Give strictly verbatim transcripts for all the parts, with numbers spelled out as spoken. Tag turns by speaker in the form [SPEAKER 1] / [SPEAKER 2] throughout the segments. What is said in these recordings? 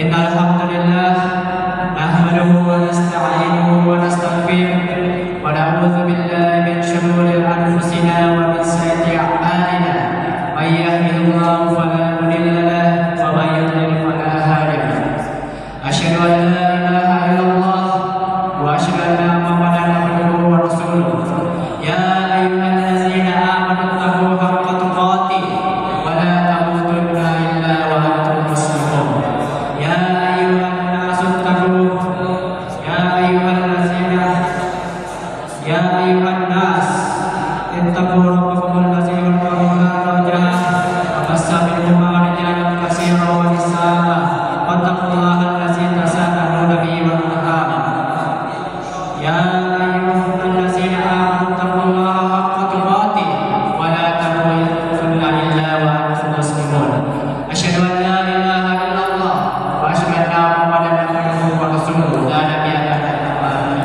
[SPEAKER 1] Innal hamdalillah nahmaduhu wa nasta'inuhu wa nastaghfiruh wa na'udzu billahi min shururi anfusina wa min sayyiati a'malina. May yahdihillahu fala mudilla lahu wa may yudlil fala hadiya lahu. Asyhadu an la ilaha illallah wa asyhadu anna Muhammadan abduhu wa rasuluh. Ya ayyuhallazina amanu taqullaha haqqa tuqatih wa la tamutunna illa wa antum muslimun. Ya ayyuhan nasu taqu ya ayyuhallazina ya ayyuhan nas ittaqu rabbakum allazi khalaqakum min nafsin wa bassa minhuma rijalan katsiran wa nisaa wattaqullaha allazi tasaaluna bihi wal arham. Ya ayyuhallazina amanu taqullaha haqqa tuqatih wa la tamutunna illa wa antum muslimun. Asyhadu an la ilaha illallah wa asyhadu anna Muhammadan abduhu wa rasuluh. La nabiyya ba'dahu.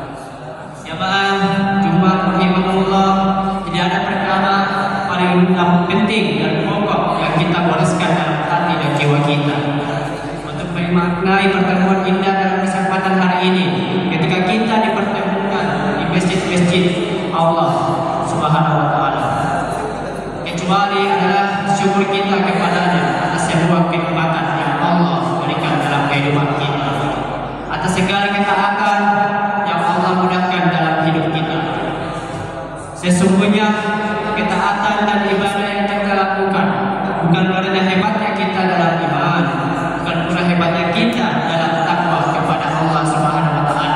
[SPEAKER 1] Jamaah Jumat rahimahullah, tidak ada perkara paling penting dan pokok yang kita goreskan dalam hati dan jiwa kita untuk memaknai pertemuan indah dalam kesempatan hari ini, ketika kita dipertemukan di masjid-masjid Allah Subhanahu wa taala. Kecuali adalah syukur kita kepadanya atas sebuah kenikmatan yang Allah berikan dalam kehidupan kita, atas segala ketaatan yang Allah mudahkan dalam hidup kita. Sesungguhnya ketaatan dan ibadah yang kita lakukan bukan karena hebatnya kita dalam iman, bukan pula hebatnya kita dalam takwa kepada Allah Subhanahu wa taala,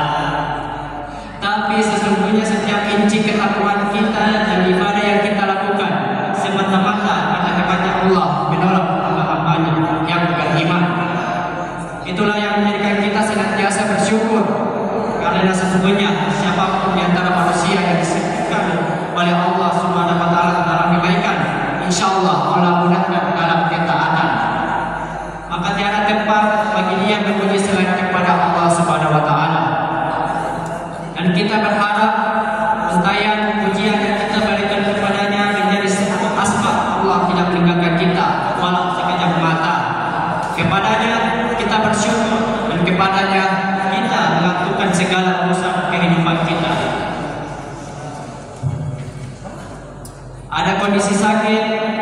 [SPEAKER 1] tapi sesungguhnya setiap inci ketakwaan kita dan ibadah yang kita lakukan semata-mata karena hebatnya Allah menolong hamba-hambanya yang beriman. Itulah yang menjadikan kita senantiasa bersyukur, karena sesungguhnya siapapun di antara manusia yang disebutkan oleh Allah Subhanahu wa taala dalam kebaikan, insyaallah Allah mudahkan dalam ketaatan. Maka tiada tempat bagi dia memuji selain kepada Allah Subhanahu wa taala. Dan kita berharap untayan pujian yang kita berikan kepadanya menjadi asbab Allah tidak meninggalkan kita walau sekejap mata. Kepadanya kita bersyukur dan kepadanya kita melakukan segala urusan kehidupan kita. Ada kondisi sakit,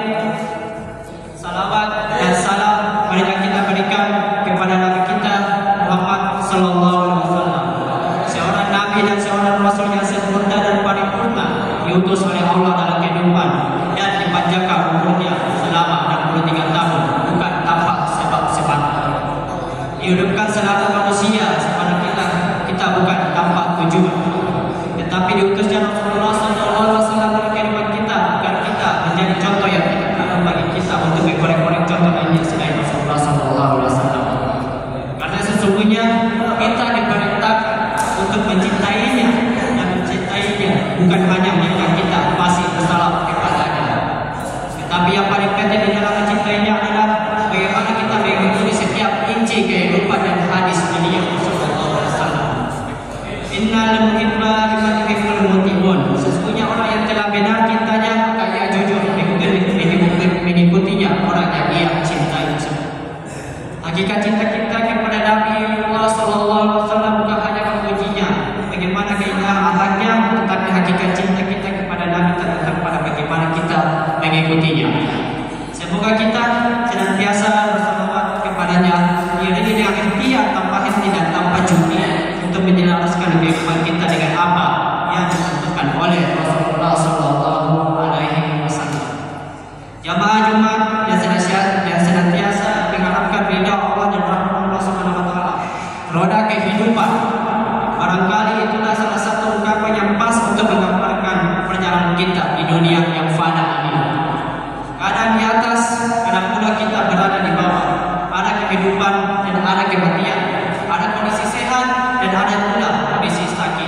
[SPEAKER 1] salawat dan salam marilah kita berikan kepada Nabi kita Muhammad sallallahu alaihi wasallam, seorang nabi dan seorang rasul yang sempurna dan paripurna, diutus oleh Allah dalam kehidupan dan dipanjangkan umurnya selama enam puluh tiga tahun bukan tanpa sebab-sebab. Dihidupkan selaku manusia seperti kita, kita bukan tanpa tujuan, tetapi diutusnya Rasulullah sallallahu alaihi wasallam dalam kehidupan kita bukan kita menjadi contoh yang tidak bagi kita untuk mengkorek-korek contoh lainnya selain Rasulullah sallallahu alaihi wasallam. Karena sesungguhnya kita diperintahkan untuk mencintainya dan mencintainya bukan hanya jika kita masih bersalam kepadanya, tetapi yang paling penting di dalam mencintainya adalah bagaimana kita mengikuti setiap inci kehidupan dan hadis dunia sallallahu alaihi wasallam. Innal muhibba liman yuhibbul muti'un. Sesungguhnya orang yang telah benar cintanya maka ia jujur mengikutinya orang yang ia cintai. Hakikat cinta kita kepada Nabi Allah sallallahu alaihi wasallam bukan hanya memujinya, bagaimana keindahan akhlaknya, tetapi hakikat cinta kita kepada Nabi terletak pada bagaimana kita mengikutinya. Semoga kita senantiasa bersalawat kepadanya, iringi dengan ikhtiar tanpa henti dan tanpa judi untuk menjelaskan kehidupan kita dengan apa yang ditentukan oleh Rasulullah sallallahu alaihi wasallam. Jamaah Jumat yang senantiasa, yang senantiasa mengharapkan ridha Allah dan rahmat Allah Subhanahu wa taala, roda kehidupan. Barangkali itulah salah satu ungkapan yang pas untuk menggambarkan perjalanan kita di dunia yang fana ini. Kadang di atas, kadang pula kita berada di bawah. Ada kehidupan dan ada kematian, ada kondisi sehat dan ada pula kondisi sakit.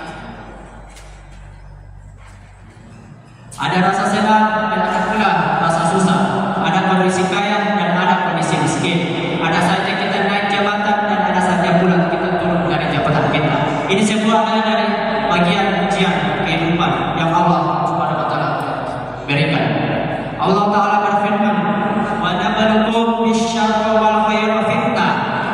[SPEAKER 1] Ada rasa sehat dan ada pula rasa susah. Ada kondisi kaya dan ada kondisi miskin. Ada saja kita naik jabatan dan ada saja pula kita turun dari jabatan kita. Ini semua adalah dari bagian ujian kehidupan yang Allah Subhanahu wa taala berikan. Allah taala berfirman, "Wa nabluukum bisyarri wal khairi fitnah."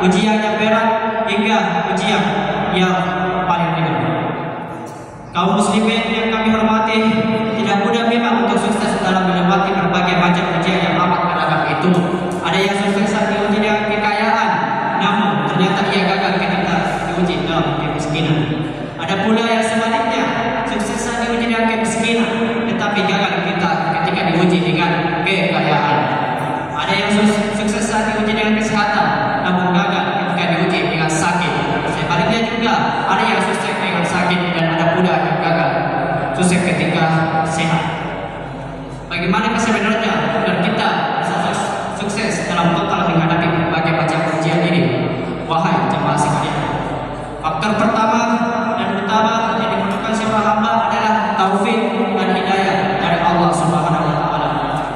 [SPEAKER 1] ujian yang berat hingga ujian yang paling ringan. Kaum muslimin yang kami hormati, tidak mudah memang untuk sukses dalam melewati berbagai macam ujian yang amat beragam itu. Ada yang sukses saat diuji dengan kekayaan, namun ternyata ia gagal ketika diuji dalam kemiskinan. Ada pula yang sebaliknya, sukses saat diuji dengan kemiskinan, tetapi gagal kita ketika diuji dengan kekayaan. Ada yang sukses saat diuji dengan kesehatan, namun gagal ketika diuji dengan sakit. Sebaliknya juga, ada yang sukses dengan sakit dan ada pula yang gagal sukses ketika sehat. Bagaimana sebenarnya agar kita bisa sukses dalam total menghadapi berbagai macam ujian ini? Wahai jemaah sekalian, faktor pertama dan utama yang dibutuhkan seorang hamba adalah taufik dan hidayah dari Allah Subhanahu wa taala.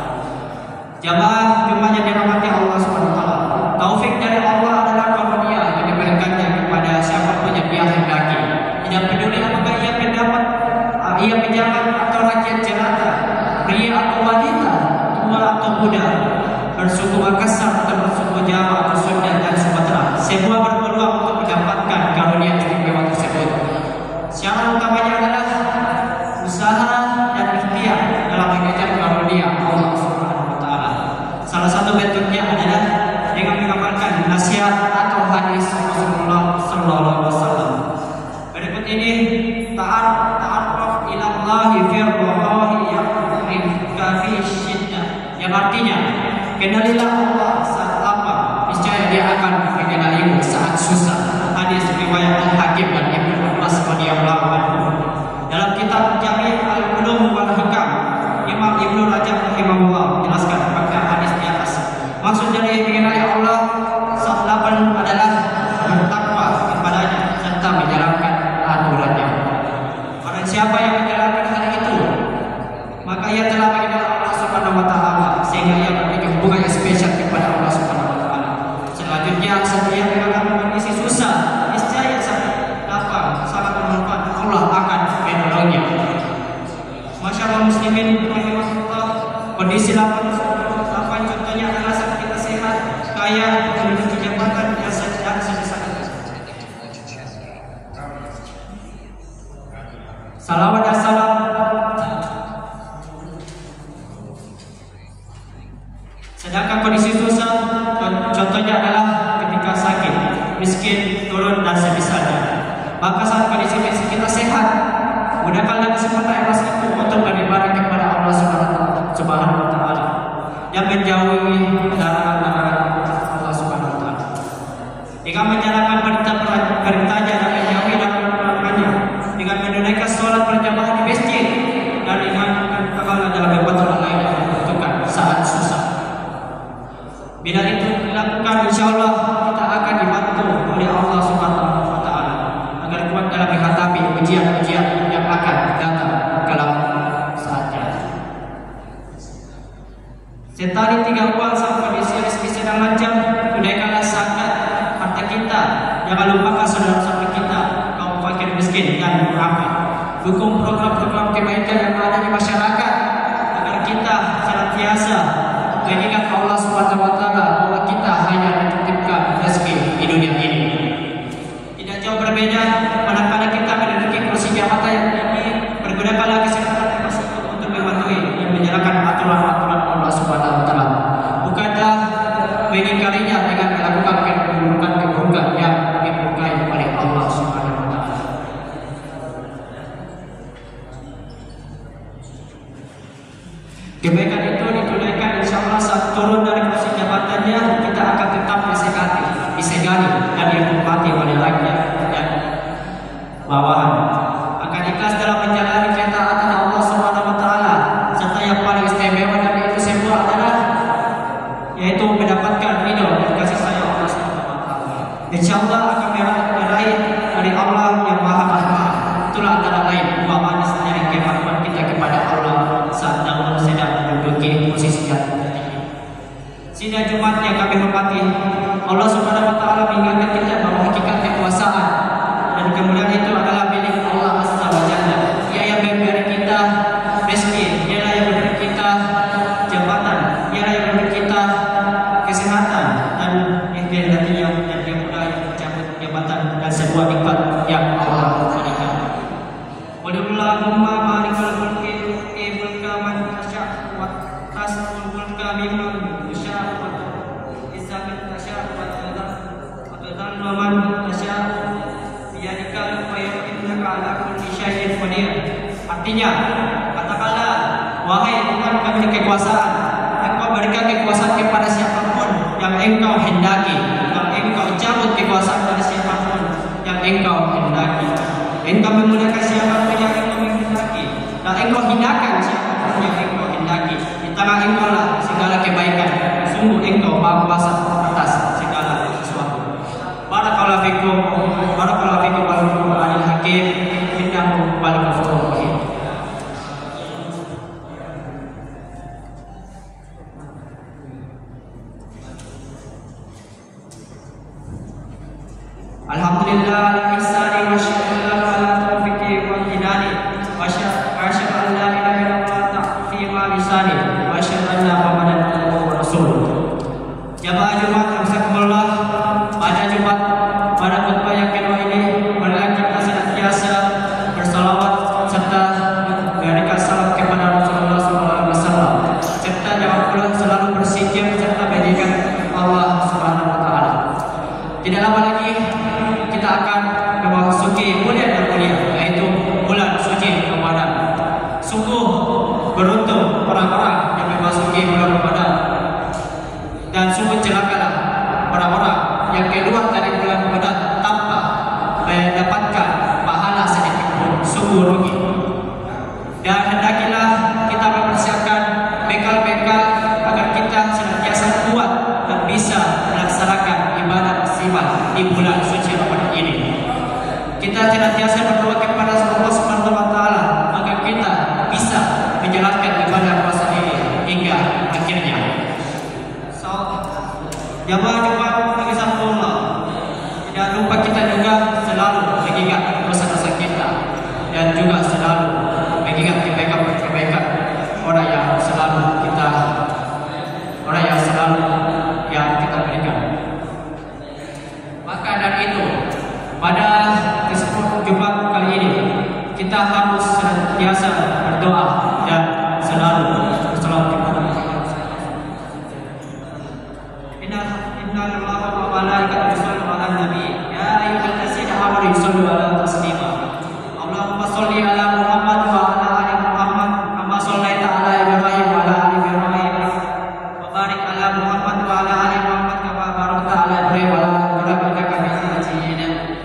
[SPEAKER 1] Jamaah jumlahnya dirahmati Allah Subhanahu wa taala. Taufik dari Allah adalah karunia yang diberikannya kepada siapapun yang dia hendaki. Tidak peduli apakah ia pendapat, ia pejabat atau rakyat jelata, pria atau wanita, tua atau muda, bersuku Makassar atau bersuku Jawa atau Sunda dan Sumatera, semua berpeluang untuk mendapatkan karunia istimewa tersebut. Syarat utamanya adalah usaha dan ikhtiar dalam mengejar karunia Allah Subhanahu wa taala. Salah satu bentuknya adalah dengan mengamalkan nasihat atau hadis Rasulullah sallallahu alaihi wasallam. Berikut ini ta'aruf ta'aruf ila Allah fi rahahi yaqrifka fi syiddah, yang artinya kenalilah Allah saat lapar, niscaya dia akan mengenalimu saat susah. Hadis riwayat Al-Hakim dan Ibnu Abbas radhiyallahu anhu. Dalam kitab Jami' Al-Ulum wal Hikam, Imam Ibnu Rajab rahimahullah menjelaskan pada hadis di atas. Maksud dari mengenali Allah saat lapar adalah bertakwa kepadanya serta menjalankan aturannya. Barang siapa yang menjalankan hal itu, maka ia telah mengenal Allah Subhanahu wa taala, sehingga ia memiliki hubungan yang spesial kepada Allah Subhanahu wa taala. Selanjutnya, setiap mengalami kondisi susah, niscaya saat lapar sangat bermanfaat, Allah akan menolongnya. Masyaallah muslimin rahimahullah, kondisi lapar lapar contohnya adalah saat kita sehat, kaya, memiliki jabatan yang sedang sebesar. Salawat dan salam sedangkan kondisi susah contohnya adalah ketika sakit, miskin, turun dan sebisanya. Maka saat kondisi fisik kita sehat, gunakanlah kesempatan emas itu untuk beribadah kepada Allah Subhanahu wa taala yang menjauhi larangan-larangan Allah Subhanahu wa taala. Dengan menjalankan perintah-perintahnya dan menjauhi larangan-larangannya, dengan menunaikan sholat berjamaah di masjid dan dengan beramal dalam berbuat lain yang membutuhkan saat susah. Bila itu dilakukan, insya Allah kita akan dibantu oleh Allah Subhanahu wa taala agar kuat dalam menghadapi ujian-ujian yang akan datang dalam saatnya. Setari tiga uang saat kondisi rezeki sedang lancar, tunaikanlah zakat harta kita. Jangan lupakan saudara-saudara kita, kaum fakir miskin dan beramal. Dukung program-program kebaikan yang ada di masyarakat agar kita senantiasa mengingat Allah Subhanahu wa taala bahwa kita hanya dititipkan rezeki di dunia ini. Tidak jauh berbeda manakala kita menduduki kursi jabatan yang tinggi, pergunakanlah kesempatan tersebut untuk mematuhi dan menjalankan aturan-aturan Allah Subhanahu wa taala. Bukanlah mengingkarinya dengan melakukan keburukan-keburukan yang dimurkai oleh Allah Subhanahu wa taala. Kebaikan itu ditunaikan insya Allah saat turun dari kursi jabatannya, kita akan tetap disegani, disegani dan dihormati oleh rakyat dan bawahan. Akan ikhlas dalam menjalani ketaatan Allah Subhanahu wa taala, serta yang paling istimewa dari itu semua adalah yaitu mendapatkan ridho dan kasih sayang Allah Subhanahu wa taala. Insya Allah akan meraih dari Allah yang Maha Rahman. Itulah antara lain dua manis dari kemampuan kita kepada Allah saat Allah sedang menduduki posisi yang tertinggi. Sidang Jumat yang kami hormati, Allah Subhanahu wa taala mengingatkan kita bahwa hakikat kekuasaan dan kemuliaan itu adalah milik Allah Azza wa Jalla. Ia yang memberi kita rezeki, Dia yang memberi kita jabatan, Dia yang memberi kita kesehatan dan yang nantinya yang Artinya, katakanlah, wahai Tuhan kami kekuasaan, Engkau berikan kekuasaan kepada siapapun yang Engkau hendaki, yang Engkau cabut kekuasaan dari siapapun yang Engkau hendaki. Engkau memudahkan siapapun yang Engkau hendaki, dan Engkau hinakan siapapun yang Engkau hendaki. Di tangan Engkau lah segala kebaikan. Sungguh Engkau Maha Kuasa atas segala sesuatu. Barakallahu fikum, barakallahu fikum wal Qur'anil Hakim, innahu wal ghafurur rahim. Alhamdulillah ala ihsani wa syukrullah ala taufiqi wa hidayati wa asyhadu an la ilaha illallah ta'zima lisani wa asyhadu anna Muhammadan abduhu wa rasuluh. Jamaah Jumat rahimakumullah, pada Jumat pada khutbah yang kedua ini marilah kita senantiasa bersalawat serta memberikan salam kepada Rasulullah sallallahu alaihi wasallam, serta jangan pula selalu berzikir serta mengingat Allah Subhanahu wa taala. Tidak lama lagi kita akan memasuki bulan yang mulia, yaitu bulan suci Ramadan. Sungguh beruntung orang-orang yang memasuki bulan Ramadan, dan sungguh celakalah orang-orang yang keluar dari bulan Ramadan tanpa mendapatkan pahala sedikit pun. Sungguh rugi. Dan hendakilah kita mempersiapkan bekal-bekal agar kita senantiasa kuat dan bisa melaksanakan ibadah maksimal di bulan suci Ramadan ini. Kita senantiasa berdoa kepada Allah Subhanahu wa taala agar kita bisa menjalankan ibadah puasa ini hingga akhirnya. So, jamaah Jumat rahimakumullah, tidak lupa kita juga selalu mengingat dosa-dosa kita dan juga selalu mengingat kebaikan-kebaikan orang yang selalu kita orang yang selalu yang kita berikan. Maka dari itu, pada kesempatan Jumat kali ini kita harus senantiasa berdoa dan selalu berselawat kepada Allah. Inna inna lillahi wa malaikatahu yusholluna 'alan nabi ya ayyuhallazina amanu shollu 'alaihi taslima. Allahumma sholli 'ala Muhammad wa 'ala ali Muhammad kama shallaita 'ala Ibrahim wa 'ala ali Ibrahim wa barik 'ala Muhammad wa 'ala ali Muhammad kama barakta 'ala Ibrahim wa 'ala ali Ibrahim innaka Hamidum Majid.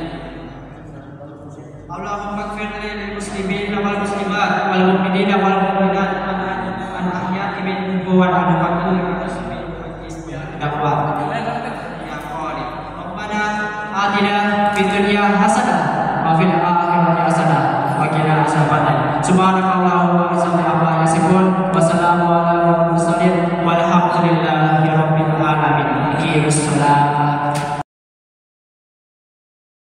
[SPEAKER 1] Allahumma ighfir lil muslimin wal muslimat wal mu'minin wal mu'minat an ahya'i minhum wa an amwatihim dakwah ya qali. Rabbana atina fid dunya hasanah wa fil akhirati hasanah wa qina adzabannar. Subhanakallahumma wa bihamdika amma yasifun wa salamun ala al mursalin walhamdulillahi rabbil alamin. Aqimish shalah.